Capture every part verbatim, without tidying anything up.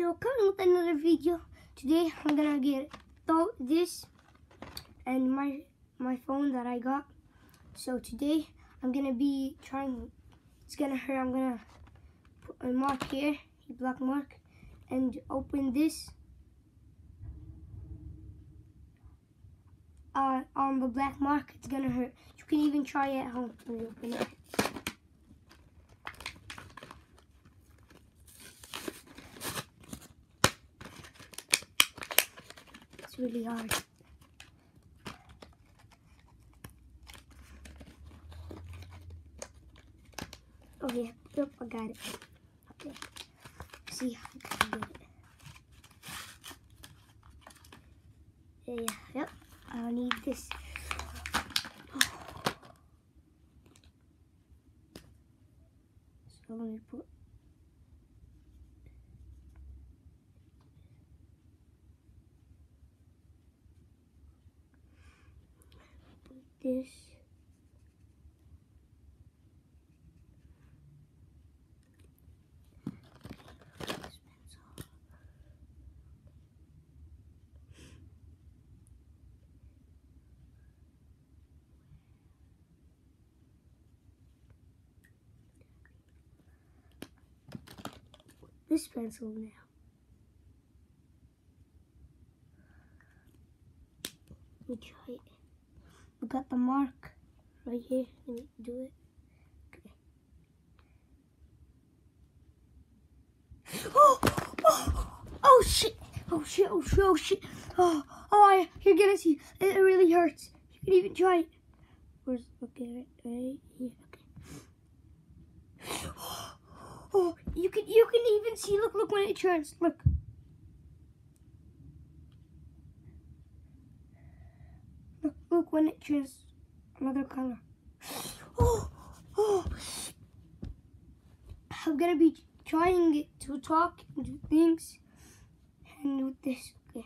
So coming with another video. Today I'm gonna get th this and my my phone that I got. So today I'm gonna be trying. It's gonna hurt. I'm gonna put a mark here, a black mark, and open this. Uh, on the black mark, it's gonna hurt. You can even try it at home. Let me open it. It's really hard. Oh yeah, yep, I got it. Okay, see how I can get it. Yeah, yeah, yep. I need this. So let me put put this. This pencil now. Let me try it. We got the mark right here. Let me do it. Okay. Oh, oh, oh shit! Oh shit! Oh shit! Oh shit! Oh, oh! I, you're gonna see. It really hurts. You can even try it. Where's okay? Right here. Okay. Oh, you can you can even see. Look, look when it turns. Look. Look, look when it turns another color. Oh, oh. I'm gonna be trying it to talk and do things, and with this. Okay.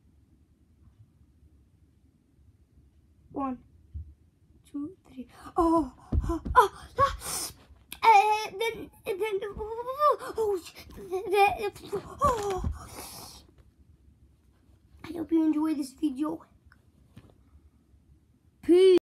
One, two, three. Oh, oh, oh. Ah. And then, and then, oh, oh, oh. I hope you enjoy this video. Peace.